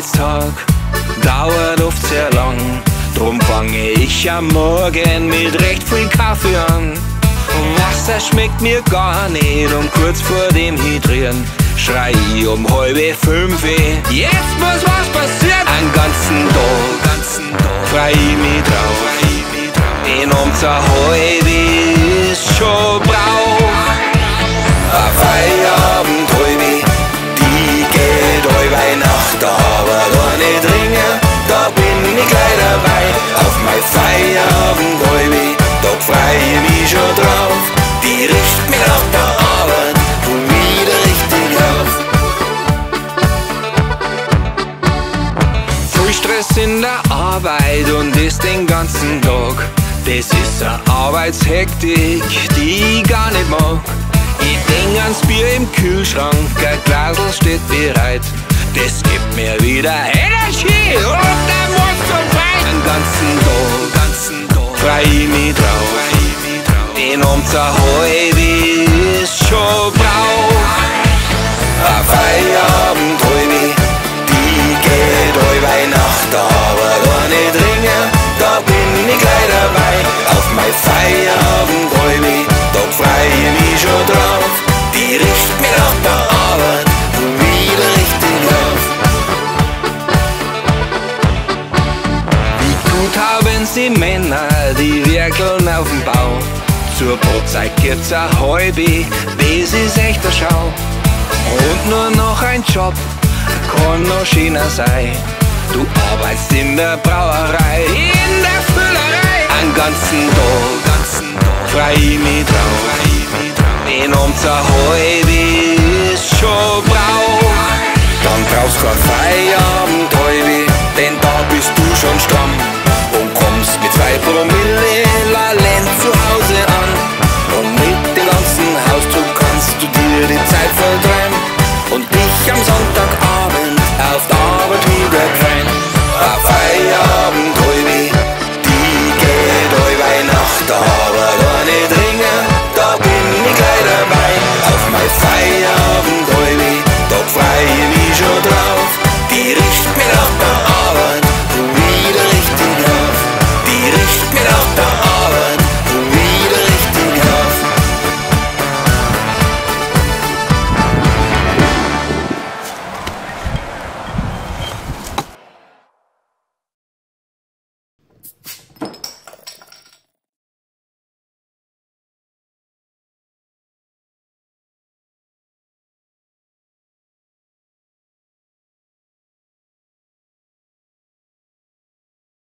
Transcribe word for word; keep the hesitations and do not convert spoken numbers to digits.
Arbeitstag dauert oft sehr lang. Drum fange ich am Morgen mit recht viel Kaffee an. Wasser schmeckt mir gar nicht und kurz vor dem Hydrieren schrei ich um halbe fünf. Jetzt muss was passieren. Einen ganzen Tag, ganzen Tag freu ich mich drauf. Den um zur halbe ist schon Brauch. Ein Feierabend halbe, die geht allweil Nacht, aber da nicht ringen, da bin ich gleich dabei. Auf mein Feierabend halbe, da freu ich mich schon drauf. Die riecht mir nach der Arbeit und wieder richtig auf. Viel Stress in der Arbeit und das den ganzen Tag. Das ist eine Arbeitshektik, die ich gar nicht mag. Ich denk ans Bier im Kühlschrank, ein Glasl steht bereit. Das gibt mir wieder Energie und dann muss zum Fight. Den ganzen Tag, ganzen Tag freu ich mich drauf. Den um zur halbe ist schon Brauch. Ein Feierabend halbe, die geht allweil Nacht, aber da nicht ringen, da bin ich gleich dabei. Auf mein Feierabend halbe, da freu ich mich schon drauf. Die riecht mir nach der Arbeit und wieder richtig auf. Wie gut haben's die Männer, die werkeln auf dem Bau. Zur Brotzeit gibt's a halbe, das ist echt a Schau. Und nur noch ein Job, kann noch schöner sein. Du arbeitst in der Brauerei, in der Füllerei. Einen ganzen Tag, ganzen Tag freu ich mich drauf. Den um zur halbe ist schon Brauch. Dann brauchst kein Feier.